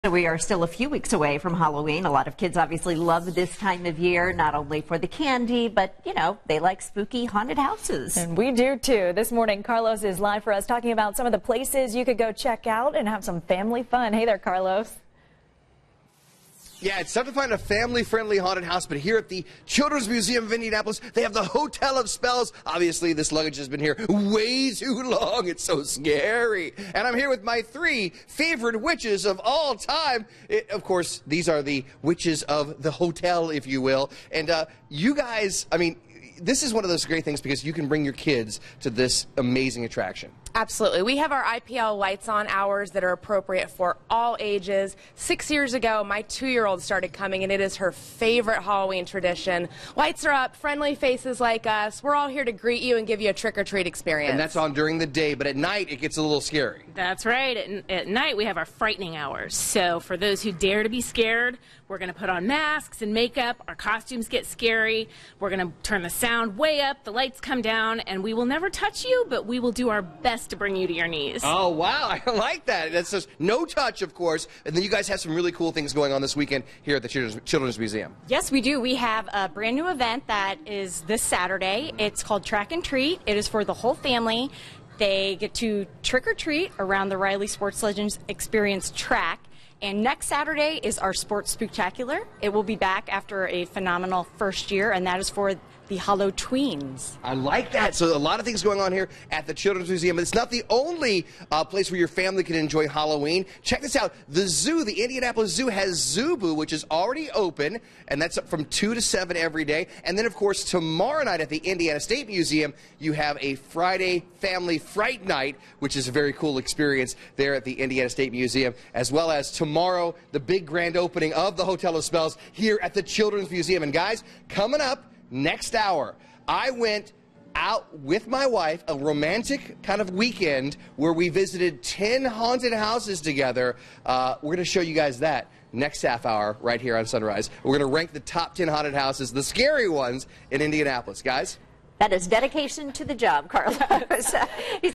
We are still a few weeks away from Halloween. A lot of kids obviously love this time of year, not only for the candy, but, you know, they like spooky haunted houses. And we do too. This morning, Carlos is live for us talking about some of the places you could go check out and have some family fun. Hey there, Carlos. Yeah, it's tough to find a family-friendly haunted house, but here at the Children's Museum of Indianapolis, they have the Hotel of Spells. Obviously, this luggage has been here way too long. It's so scary. And I'm here with my three favorite witches of all time. Of course, these are the witches of the hotel, if you will. And you guys, I mean, this is one of those great things because you can bring your kids to this amazing attraction. Absolutely. We have our IPL lights on hours that are appropriate for all ages. 6 years ago, my 2-year-old started coming, and it is her favorite Halloween tradition. Lights are up, friendly faces like us. We're all here to greet you and give you a trick-or-treat experience. And that's on during the day, but at night it gets a little scary. That's right. At night we have our frightening hours. So for those who dare to be scared, we're going to put on masks and makeup. Our costumes get scary. We're going to turn the sound way up, the lights come down, and we will never touch you, but we will do our best to bring you to your knees. Oh, wow. I like that. That's just no touch, of course. And then you guys have some really cool things going on this weekend here at the Children's Museum. Yes, we do. We have a brand new event that is this Saturday. It's called Track and Treat. It is for the whole family. They get to trick or treat around the Riley Sports Legends Experience track. And next Saturday is our Sports Spooktacular. It will be back after a phenomenal first year, and that is for the Hallowtweens. I like that. So a lot of things going on here at the Children's Museum. But it's not the only place where your family can enjoy Halloween. Check this out. The zoo, the Indianapolis Zoo, has Zubu, which is already open, and that's from 2 to 7 every day. And then, of course, tomorrow night at the Indiana State Museum, you have a Friday Family Fright Night, which is a very cool experience there at the Indiana State Museum, as well as tomorrow, the big grand opening of the Hotel of Spells here at the Children's Museum. And guys, coming up next hour, I went out with my wife, a romantic kind of weekend where we visited 10 haunted houses together. We're going to show you guys that next half hour right here on Sunrise. We're going to rank the top 10 haunted houses, the scary ones in Indianapolis. Guys? That is dedication to the job, Carlos.